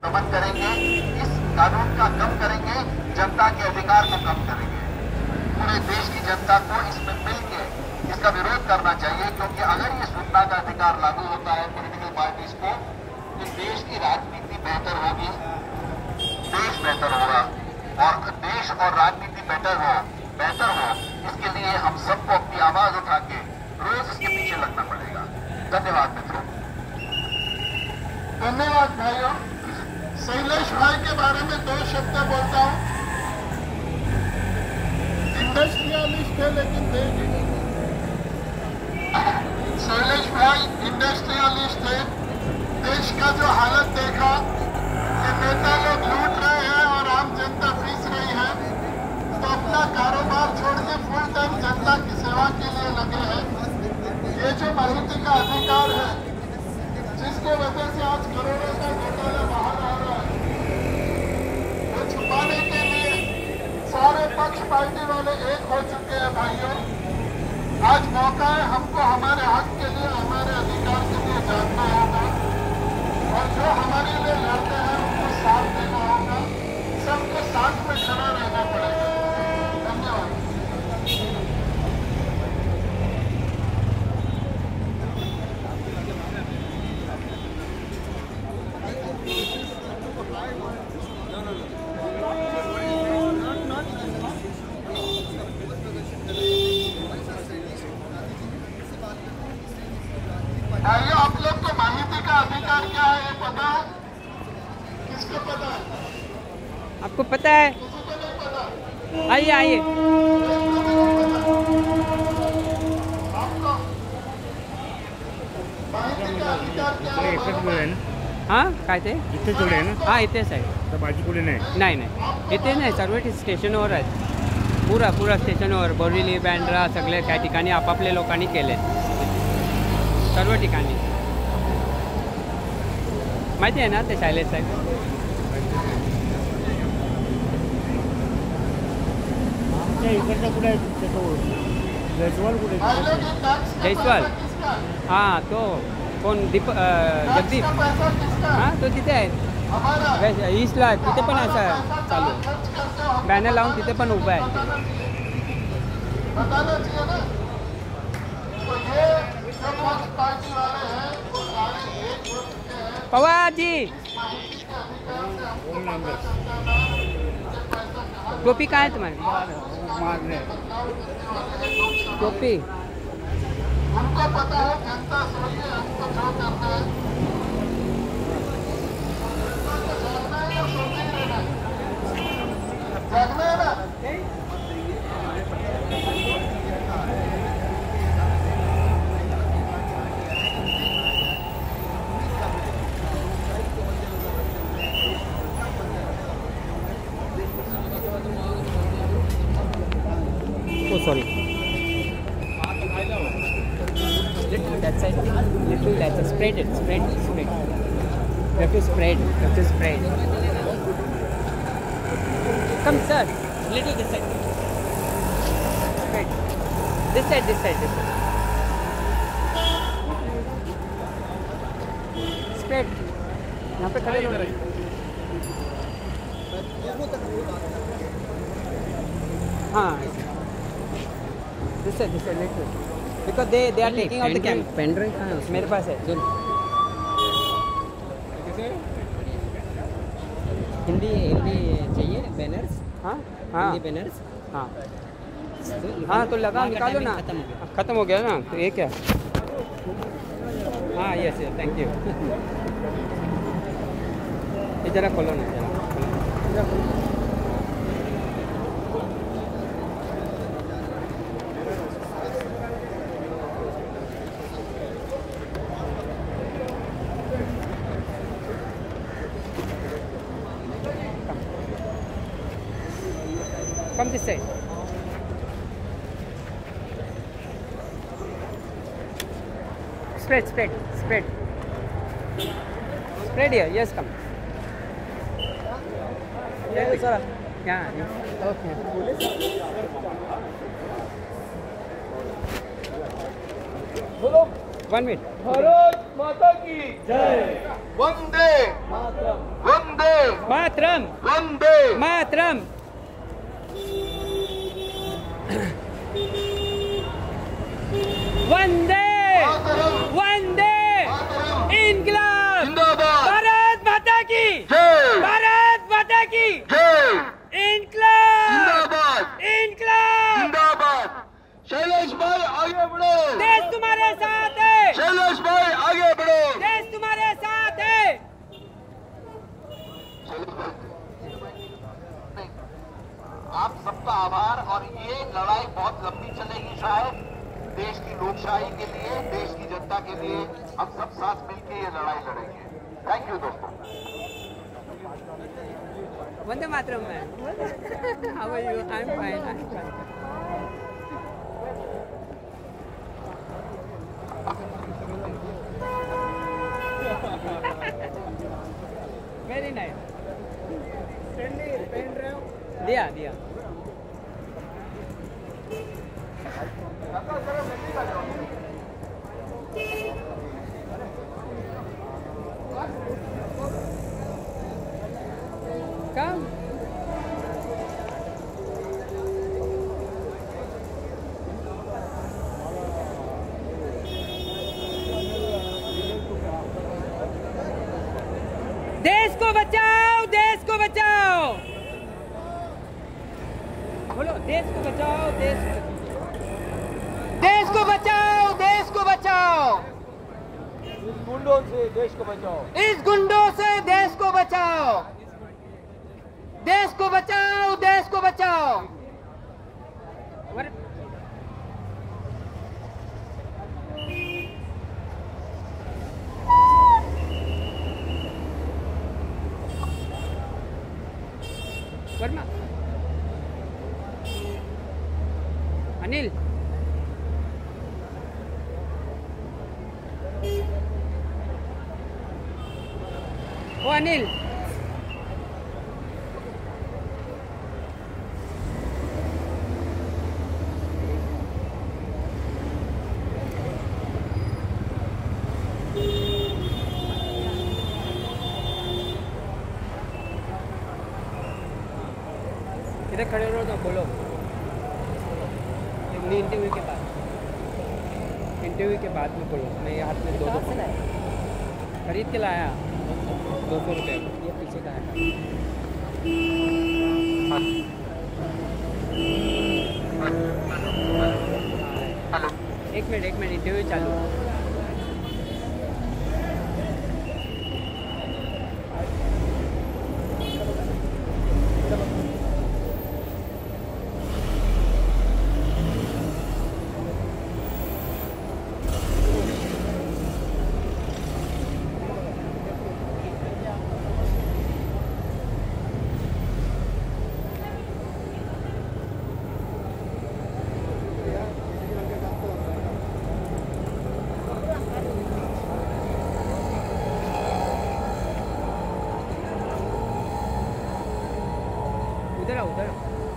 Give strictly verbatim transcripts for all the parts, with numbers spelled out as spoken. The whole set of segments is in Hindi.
दमन करेंगे, इस कानून का कम करेंगे, जनता के अधिकार को कम करेंगे। पूरे देश की जनता को इसमें मिलके इसका विरोध करना चाहिए, क्योंकि अगर ये सूचना का अधिकार लागू होता है पॉलिटिकल पार्टीज को, तो देश की राजनीति बेहतर होगी, देश बेहतर होगा, और देश और राजनीति बेहतर हो बेहतर हो इसके लिए हम सबको अपनी आवाज उठा के रोज इसके पीछे लगना पड़ेगा। धन्यवाद मित्रों। धन्यवाद भाइयों। शैलेश भाई के बारे में दो शब्द बोलता हूँ। इंडस्ट्रियलिस्ट है लेकिन देश शैलेश भाई इंडस्ट्रियलिस्ट है। देश का जो हालत देखा कि नेता लोग लूट रहे हैं और आम जनता फीस रही है, तो अपना कारोबार छोड़ के फुल टाइम जनता की सेवा के लिए लगे हैं। ये जो माहिती का अधिकार है, जिसके वजह से आज करोड़ों का घोटाला बाहर आ रहा है, वो छुपाने के लिए सारे पक्ष पार्टी वाले एक हो चुके हैं भाइयों। आज मौका है हमको हमारे हक के लिए, हमारे अधिकार के लिए जानना होगा, और जो हमारे लिए लड़ते हैं उनको साथ देना होगा। सबको साथ में खड़ा रहना पड़ेगा। धन्यवाद। भाइयों, आप लोग को माहिती का अधिकार क्या है ये पता है? किसको पता है? आपको पता है? किसी को नहीं पता? आइए आइए। आपको माहिती का अधिकार क्या है? हां काय ते इथे जोडे ना हां इथेच आहे. तर बाजूकडे नाही नाही नाही इथे नाही, सर्व स्टेशनवर आहेत. पुरा पुरा स्टेशनवर बोरिवली बँड्रा सगळे त्या ठिकाणी आपापल्या लोकांनी केले, सर्व ठिकाणी. माहिती आहे ना ते शैलेश साहेब? इकडचा कुठे आहे जयस्वाल कुठे भाइयों की टैक्स का जयस्वाल पैसा किसका है? हां तो कोण दीप अ, टैक्स जगदीप का पैसा किसका है? हां तो तिथे आहे हमारा है। वेस्ट ईस्टला आहे, तिथे पण असं पैसा चालू जहाँ खर्च करते हो, बॅनर लावून तिथे पण उभं आहे. बताना चाहिए ना। तो ये जो पक्ष पार्टी वाले हैं वो सारे एक हो चुके हैं। पवारजी इस माहिती के अधिकार से हमको पता चलता ना कि पैसा कहाँ टोपी काय आहे तुम्हारी? मारणे टोपी उनको पता है। जनता सोई है, हमको जो करना है जनता को जागना है या सोते ही रहना है? जागना है ना। Oh, sorry. Little that side. Little that side. Spread it. Spread. Spread. You have to spread. You have to spread. Come, sir. Little this side. Spread. This side. This side. This side. Spread. यहाँ पे खड़े रहो. हाँ. This side, this side, little. Because they they are taking out the camera. Pen drive कहाँ है? मेरे पास है. जो हिंदी हिंदी चाहिए बैनर्स? हाँ हाँ हिंदी बैनर्स? हाँ हाँ तो लगा निकालो ना. खत्म हो गया. खत्म हो गया ना, तो ये क्या? हाँ यस यस थैंक यू. ये जरा खोलो ना, जरा खोलो. Come this side. Spread, spread, spread. Spread here. Yes, come. Yeah, sir. Yeah. Okay. बोलो One minute. भारत माता की वंदे मातरम। वंदे वंदे मातरम वंदे मातरम। वंदे वंदे इंकलाब जिंदाबाद भारत माता की जय भारत माता की जय इंकलाब जिंदाबाद इंकलाब। जिंदाबाद। शैलेश भाई आगे बढ़ो, देश तुम्हारे साथ है, शैलेश भाई आगे बढ़ो। देश तुम्हारे साथ है। आप सबका आभार। और ये लड़ाई बहुत लंबी चलेगी शायद, देश की लोकशाही के लिए, देश की जनता के लिए हम सब साथ मिलकर ये लड़ाई लड़ेंगे। थैंक यू दोस्तों। Vande Mataram ma'am. How are you? I am fine, I am fine. Very nice. दिया दिया। Come. देश को बचाओ, देश को बचाओ। बोलो, देश को बचाओ, देश को देश को बचाओ, देश को बचाओ। इस गुंडों से देश को बचाओ, इस गुंडों से देश को बचाओ, देश को बचाओ, देश को बचाओ। वर्मा, अनिल, ओ अनिल, इधर खड़े रहो तो बोलो। इंटरव्यू के बाद, इंटरव्यू के बाद में बोलो। मैं हाथ में दो दो खरीद के लाया, दो सौ रुपये। ये पीछे का है। एक मिनट एक मिनट इंटरव्यू चालू। उधर आओ, उधर आओ।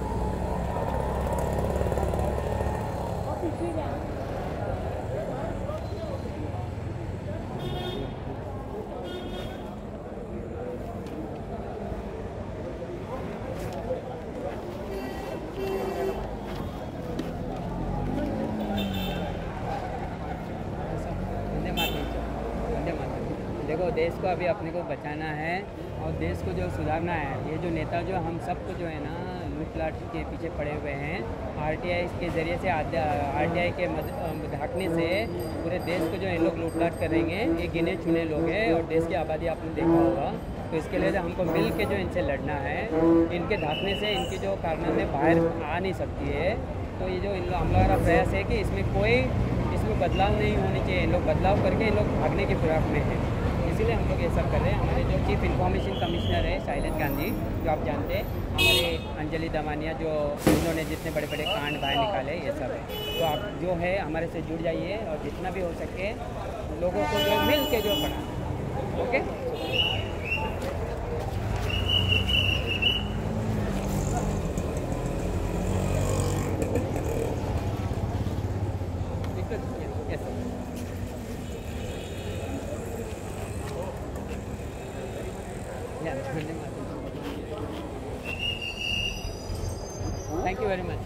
वंदे मातरम, वंदे मातरम। देखो, देश को अभी अपने को बचाना है और देश को जो सुधारना है। ये जो नेता जो हम सबको जो है ना लूट लाट के पीछे पड़े हुए हैं, आरटीआई के ज़रिए से आरटीआई के ढाकने से पूरे देश को जो इन लोग लूट लाट करेंगे। ये गिने चुने लोग हैं और देश की आबादी आपने देखा होगा। तो इसके लिए हमको मिल के जो इनसे लड़ना है। इनके ढाकने से इनकी जो कारनामे बाहर आ नहीं सकती है। तो ये जो इन हम लोगों का प्रयास है कि इसमें कोई इसमें बदलाव नहीं होनी चाहिए। इन लोग बदलाव करके इन लोग भागने की फिराक में हैं। इसीलिए हम लोग ये सब कर रहे हैं। हमारे जो चीफ इंफॉर्मेशन कमिश्नर है शैलेश गांधी, जो आप जानते हैं, हमारे अंजलि दमानिया, जो उन्होंने जितने बड़े बड़े कांड बाहर निकाले, ये सब है। तो आप जो है हमारे से जुड़ जाइए और जितना भी हो सके लोगों को जो मिल के जो पढ़ा। Okay, yes. Vande Mataram. Thank you very much.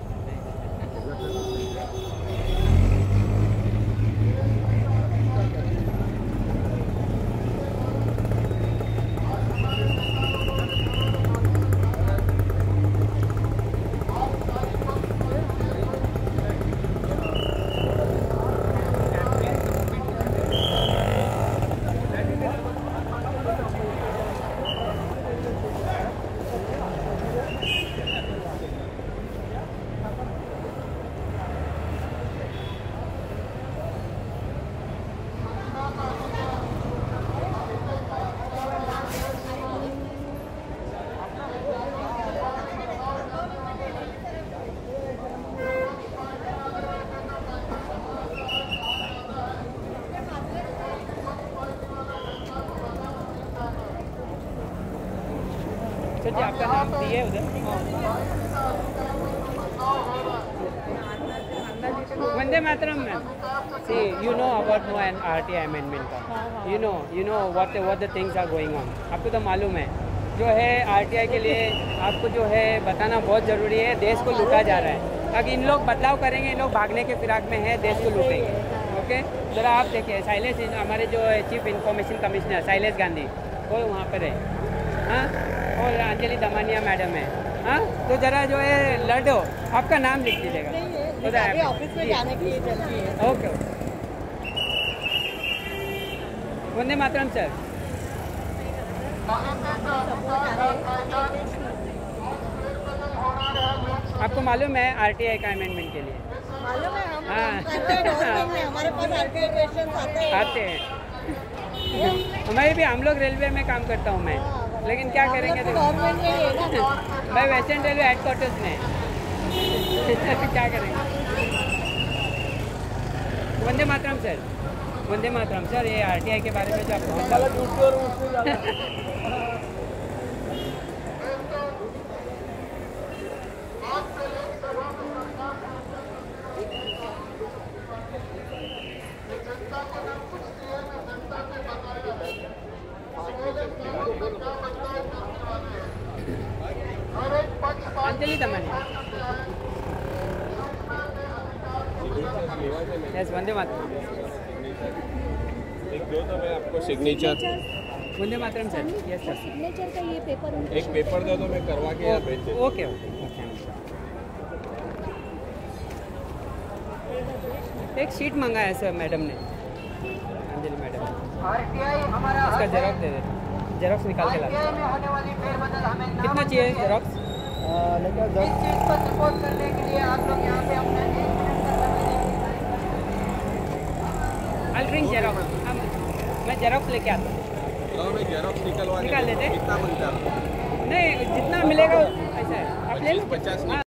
Sir ji आपका नाम दिए उधर। Vande Mataram ma'am. See you know about no and RTI amendment का, you know you know what what the things are going on. आपको तो मालूम है जो है आरटीआई के लिए आपको जो है बताना बहुत ज़रूरी है। देश को लूटा जा रहा है। अगर इन लोग बदलाव करेंगे, इन लोग भागने के फिराक में है, देश को लूटेंगे। ओके ज़रा आप देखिए शैलेश हमारे जो chief information commissioner Shailesh Gandhi वो वहाँ पर है, हाँ, और अंजलि दमानिया मैडम है, हाँ। तो ज़रा जो है लड़ो, आपका नाम लिख दीजिएगा उधर ऑफिस में जाने के लिए जल्दी है। Okay Vande Mataram sir. आपको मालूम है आरटीआई का अमेंडमेंट के लिए मालूम है हम हाँ। गवर्नमेंट में हमारे पास आरटीआई क्वेश्चंस आते हैं आते हैं। हमारे भी हम लोग रेलवे में काम करता हूँ मैं, लेकिन क्या करेंगे तो गवर्नमेंट में ही है ना। मैं वेस्टर्न रेलवे हेडक्वार्टर्स में क्या करेंगे। वंदे मातरम सर। वंदे मातरम सर। ये आरटीआई के बारे में जो आपको अंजलि दमानिया। यस वंदे मातरम। एक दो तो मैं आपको signature Vande Mataram sir. Yes sir. Signature का ये पेपर उनके एक पेपर दो तो मैं करवा के यहाँ भेज देता हूँ। ओके ओके एक शीट मंगाया सर मैडम ने, अंजलि मैडम। आरटीआई हमारा उसका जेरॉक्स दे देते, जेरॉक्स निकाल के ला। आरटीआई में होने वाली फेरबदल हमें नाम कितना चाहिए जेरॉक्स? इस चीज को सपोर्ट करने के लिए आप लोग यहाँ पे अपना आई ड्रिंक जेरॉक्स। मैं जेरॉक्स लेके आता हूँ। लाओ मैं जेरॉक्स निकलवा के निकाल लेते हैं। कितना बनता है? नहीं जितना मिलेगा ऐसा है आप ले लो। पच्चीस पचास हाँ